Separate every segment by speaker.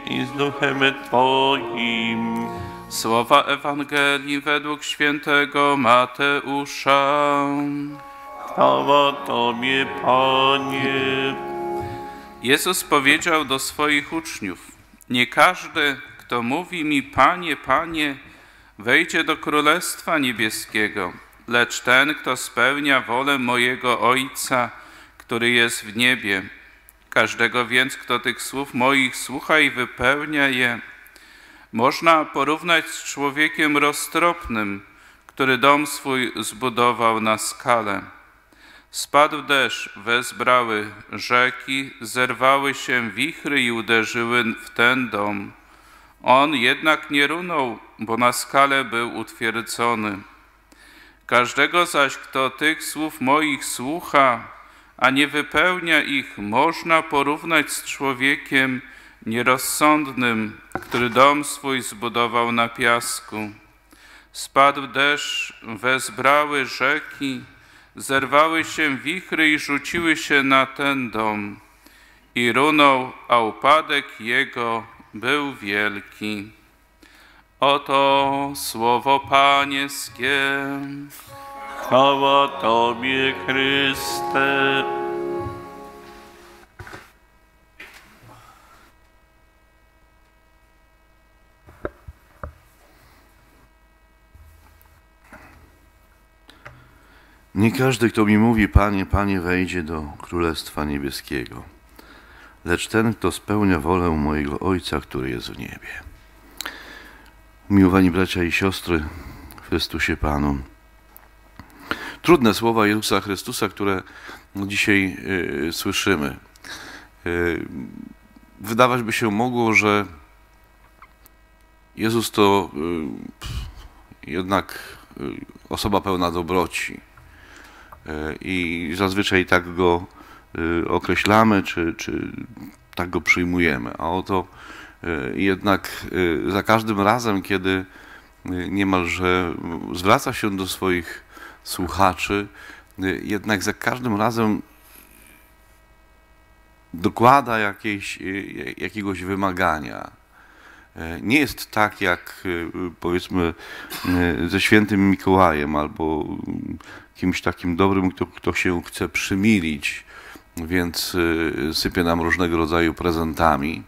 Speaker 1: i z duchem Twoim.
Speaker 2: Słowa Ewangelii według świętego Mateusza.
Speaker 1: Chwała Tobie, Panie.
Speaker 2: Jezus powiedział do swoich uczniów: nie każdy, kto mówi mi Panie, Panie, wejdzie do Królestwa Niebieskiego, lecz ten, kto spełnia wolę mojego Ojca, który jest w niebie. Każdego więc, kto tych słów moich słucha i wypełnia je, można porównać z człowiekiem roztropnym, który dom swój zbudował na skale. Spadł deszcz, wezbrały rzeki, zerwały się wichry i uderzyły w ten dom. On jednak nie runął, bo na skale był utwierdzony. Każdego zaś, kto tych słów moich słucha, a nie wypełnia ich, można porównać z człowiekiem nierozsądnym, który dom swój zbudował na piasku. Spadł deszcz, wezbrały rzeki, zerwały się wichry i rzuciły się na ten dom. I runął, a upadek jego był wielki. Oto słowo Pańskie.
Speaker 1: Chwała Tobie, Chryste.
Speaker 3: Nie każdy, kto mi mówi Panie, Panie, wejdzie do Królestwa Niebieskiego, lecz ten, kto spełnia wolę mojego Ojca, który jest w niebie. Umiłowani bracia i siostry w Chrystusie Panu. Trudne słowa Jezusa Chrystusa, które dzisiaj słyszymy. Wydawać by się mogło, że Jezus to jednak osoba pełna dobroci. I zazwyczaj tak go określamy, czy tak go przyjmujemy. A oto jednak za każdym razem, kiedy niemalże zwraca się do swoich słuchaczy, jednak za każdym razem dokłada jakiegoś wymagania. Nie jest tak jak powiedzmy ze świętym Mikołajem albo kimś takim dobrym, kto się chce przymilić, więc sypie nam różnego rodzaju prezentami.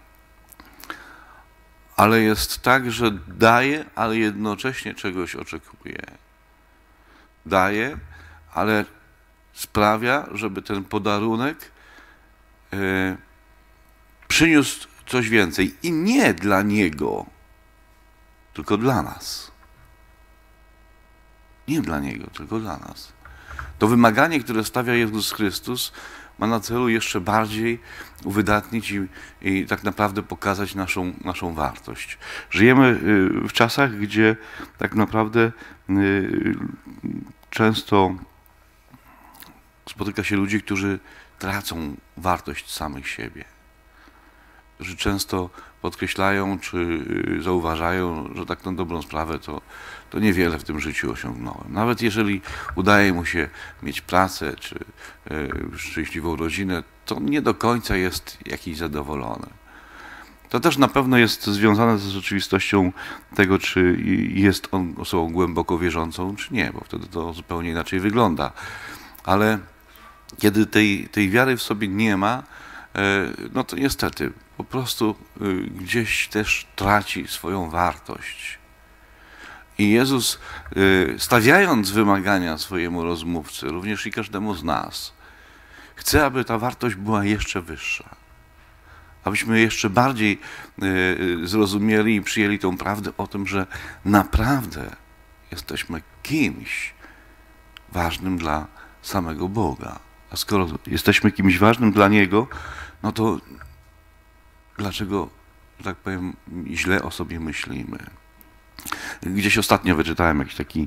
Speaker 3: Ale jest tak, że daje, ale jednocześnie czegoś oczekuje. Daje, ale sprawia, żeby ten podarunek przyniósł coś więcej. I nie dla Niego, tylko dla nas. Nie dla Niego, tylko dla nas. To wymaganie, które stawia Jezus Chrystus, ma na celu jeszcze bardziej uwydatnić i tak naprawdę pokazać naszą wartość. Żyjemy w czasach, gdzie tak naprawdę często spotyka się ludzi, którzy tracą wartość samych siebie. Którzy często podkreślają czy zauważają, że tak na dobrą sprawę to niewiele w tym życiu osiągnąłem. Nawet jeżeli udaje mu się mieć pracę czy szczęśliwą rodzinę, to nie do końca jest jakiś zadowolony. To też na pewno jest związane z rzeczywistością tego, czy jest on osobą głęboko wierzącą, czy nie, bo wtedy to zupełnie inaczej wygląda. Ale kiedy tej wiary w sobie nie ma, no to niestety po prostu gdzieś też traci swoją wartość. I Jezus, stawiając wymagania swojemu rozmówcy, również i każdemu z nas, chce, aby ta wartość była jeszcze wyższa. Abyśmy jeszcze bardziej zrozumieli i przyjęli tą prawdę o tym, że naprawdę jesteśmy kimś ważnym dla samego Boga. A skoro jesteśmy kimś ważnym dla Niego, no to dlaczego, że tak powiem, źle o sobie myślimy? Gdzieś ostatnio wyczytałem jakieś takie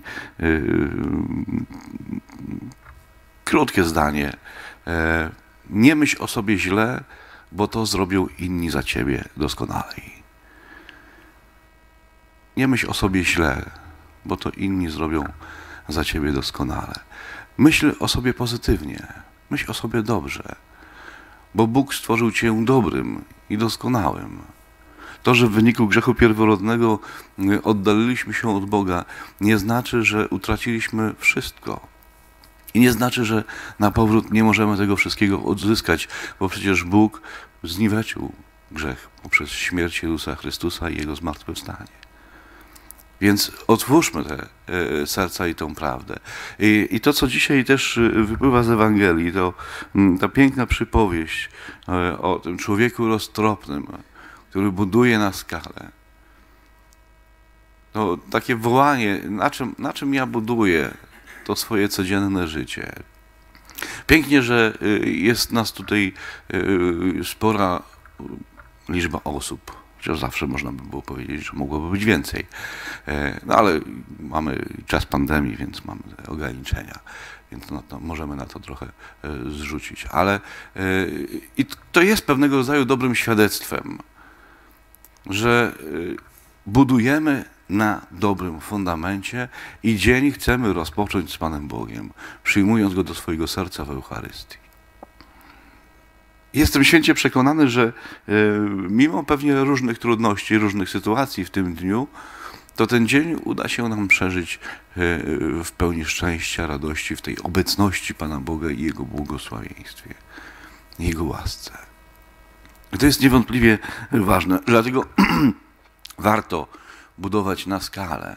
Speaker 3: krótkie zdanie. Nie myśl o sobie źle, bo to zrobią inni za ciebie doskonalej. Nie myśl o sobie źle, bo to inni zrobią za ciebie doskonale. Myśl o sobie pozytywnie, myśl o sobie dobrze, bo Bóg stworzył cię dobrym i doskonałym. To, że w wyniku grzechu pierworodnego oddaliliśmy się od Boga, nie znaczy, że utraciliśmy wszystko. I nie znaczy, że na powrót nie możemy tego wszystkiego odzyskać, bo przecież Bóg zniweczył grzech poprzez śmierć Jezusa Chrystusa i Jego zmartwychwstanie. Więc otwórzmy te serca i tą prawdę. I to, co dzisiaj też wypływa z Ewangelii, to ta piękna przypowieść o tym człowieku roztropnym, który buduje na skalę. To takie wołanie, na czym ja buduję to swoje codzienne życie. Pięknie, że jest nas tutaj spora liczba osób. Chociaż zawsze można by było powiedzieć, że mogłoby być więcej. No ale mamy czas pandemii, więc mamy te ograniczenia, więc możemy na to trochę zrzucić. Ale i to jest pewnego rodzaju dobrym świadectwem, że budujemy na dobrym fundamencie i dzień chcemy rozpocząć z Panem Bogiem, przyjmując Go do swojego serca w Eucharystii. Jestem święcie przekonany, że mimo pewnie różnych trudności, różnych sytuacji w tym dniu, to ten dzień uda się nam przeżyć w pełni szczęścia, radości, w tej obecności Pana Boga i Jego błogosławieństwie, Jego łasce. I to jest niewątpliwie ważne, dlatego warto budować na skalę.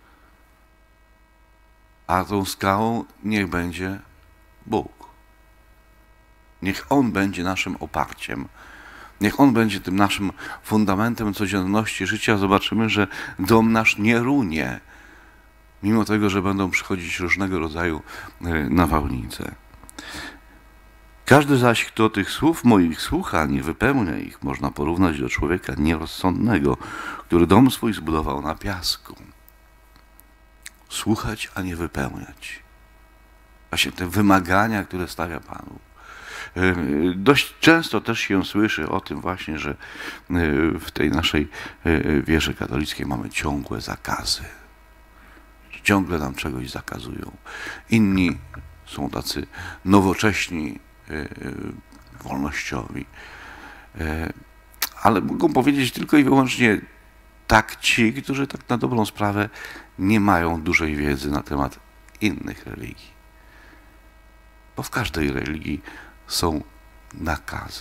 Speaker 3: A tą skałą niech będzie Bóg. Niech On będzie naszym oparciem. Niech On będzie tym naszym fundamentem codzienności życia. Zobaczymy, że dom nasz nie runie, mimo tego, że będą przychodzić różnego rodzaju nawałnice. Każdy zaś, kto tych słów moich słucha, nie wypełnia ich, można porównać do człowieka nierozsądnego, który dom swój zbudował na piasku. Słuchać, a nie wypełniać. Właśnie te wymagania, które stawia Panu. Dość często też się słyszy o tym właśnie, że w tej naszej wierze katolickiej mamy ciągłe zakazy. Ciągle nam czegoś zakazują. Inni są tacy nowocześni, wolnościowi. Ale mogą powiedzieć tylko i wyłącznie tak ci, którzy tak na dobrą sprawę nie mają dużej wiedzy na temat innych religii. Bo w każdej religii są nakazy.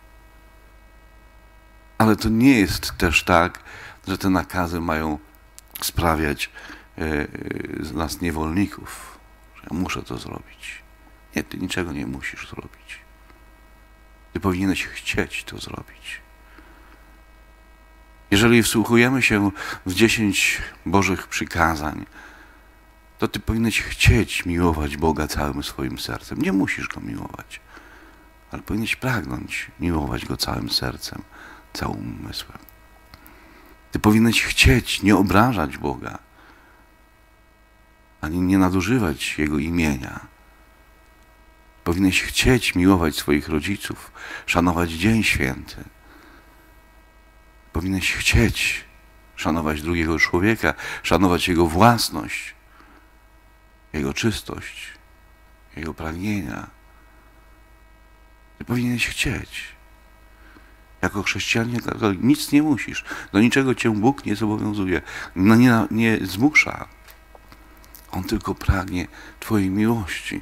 Speaker 3: Ale to nie jest też tak, że te nakazy mają sprawiać z nas niewolników, że ja muszę to zrobić. Nie, ty niczego nie musisz zrobić. Ty powinieneś chcieć to zrobić. Jeżeli wsłuchujemy się w 10 Bożych przykazań, to ty powinieneś chcieć miłować Boga całym swoim sercem. Nie musisz Go miłować, ale powinieneś pragnąć miłować Go całym sercem, całym umysłem. Ty powinieneś chcieć nie obrażać Boga, ani nie nadużywać Jego imienia. Powinieneś chcieć miłować swoich rodziców, szanować Dzień Święty. Powinieneś chcieć szanować drugiego człowieka, szanować jego własność, jego czystość, jego pragnienia. Ty powinieneś chcieć. Jako chrześcijanin nic nie musisz. Do niczego cię Bóg nie zobowiązuje, nie zmusza. On tylko pragnie twojej miłości.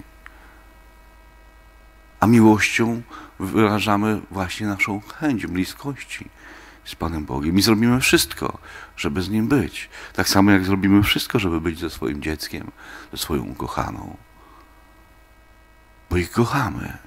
Speaker 3: A miłością wyrażamy właśnie naszą chęć bliskości z Panem Bogiem i zrobimy wszystko, żeby z Nim być. Tak samo jak zrobimy wszystko, żeby być ze swoim dzieckiem, ze swoją ukochaną. Bo ich kochamy.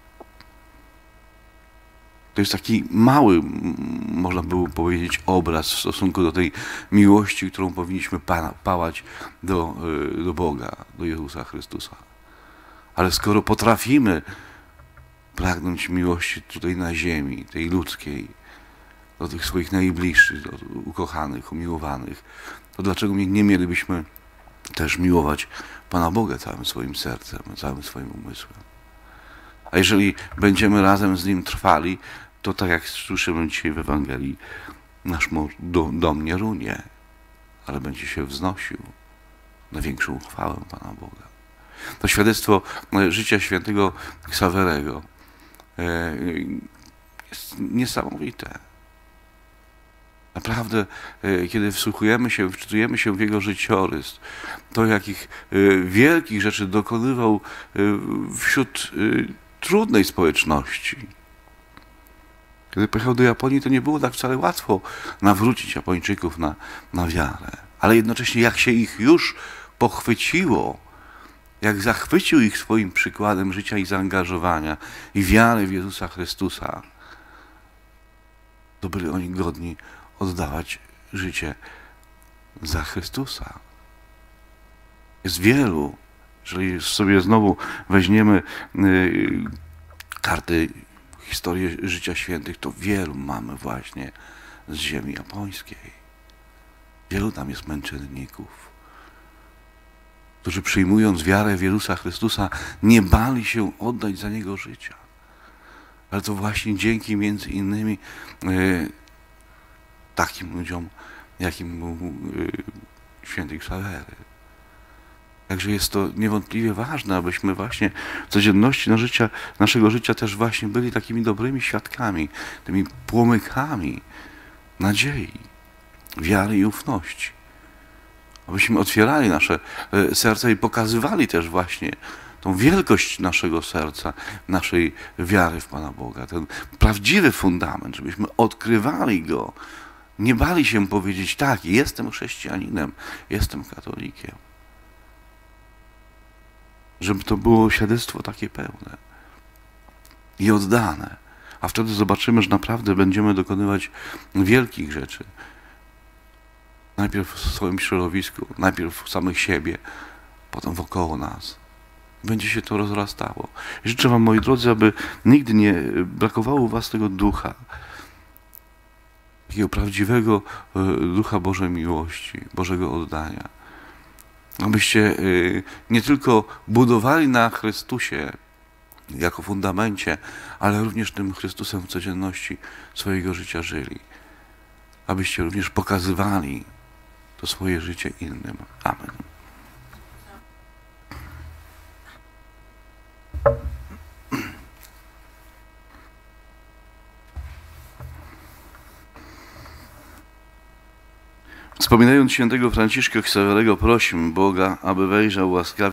Speaker 3: To jest taki mały, można było powiedzieć, obraz w stosunku do tej miłości, którą powinniśmy pałać do Boga, do Jezusa Chrystusa. Ale skoro potrafimy pragnąć miłości tutaj na ziemi, tej ludzkiej, do tych swoich najbliższych, do ukochanych, umiłowanych, to dlaczego nie mielibyśmy też miłować Pana Boga całym swoim sercem, całym swoim umysłem? A jeżeli będziemy razem z Nim trwali, to tak jak słyszymy dzisiaj w Ewangelii, nasz dom nie runie, ale będzie się wznosił na większą chwałę Pana Boga. To świadectwo życia świętego Ksawerego jest niesamowite. Naprawdę, kiedy wsłuchujemy się, wczytujemy się w jego życiorys, to jakich wielkich rzeczy dokonywał wśród trudnej społeczności. Kiedy pojechał do Japonii, to nie było tak wcale łatwo nawrócić Japończyków na wiarę. Ale jednocześnie jak się ich już pochwyciło, jak zachwycił ich swoim przykładem życia i zaangażowania i wiary w Jezusa Chrystusa, to byli oni godni oddawać życie za Chrystusa. Jest wielu, jeżeli sobie znowu weźmiemy karty historii życia świętych, to wielu mamy właśnie z ziemi japońskiej. Wielu tam jest męczenników, którzy przyjmując wiarę w Jezusa Chrystusa nie bali się oddać za Niego życia. Ale to właśnie dzięki między innymi takim ludziom, jakim był święty Ksawery. Także jest to niewątpliwie ważne, abyśmy właśnie w codzienności naszego życia też właśnie byli takimi dobrymi świadkami, tymi płomykami nadziei, wiary i ufności. Abyśmy otwierali nasze serca i pokazywali też właśnie tą wielkość naszego serca, naszej wiary w Pana Boga, ten prawdziwy fundament, żebyśmy odkrywali go, nie bali się powiedzieć: tak, jestem chrześcijaninem, jestem katolikiem. Żeby to było świadectwo takie pełne i oddane. A wtedy zobaczymy, że naprawdę będziemy dokonywać wielkich rzeczy. Najpierw w swoim środowisku, najpierw w samych siebie, potem wokoło nas. Będzie się to rozrastało. Życzę wam, moi drodzy, aby nigdy nie brakowało u was tego ducha, takiego prawdziwego ducha Bożej miłości, Bożego oddania. Abyście nie tylko budowali na Chrystusie jako fundamencie, ale również tym Chrystusem w codzienności swojego życia żyli. Abyście również pokazywali to swoje życie innym. Amen. Wspominając świętego Franciszka Ksawerego, prosimy Boga, aby wejrzał łaskawie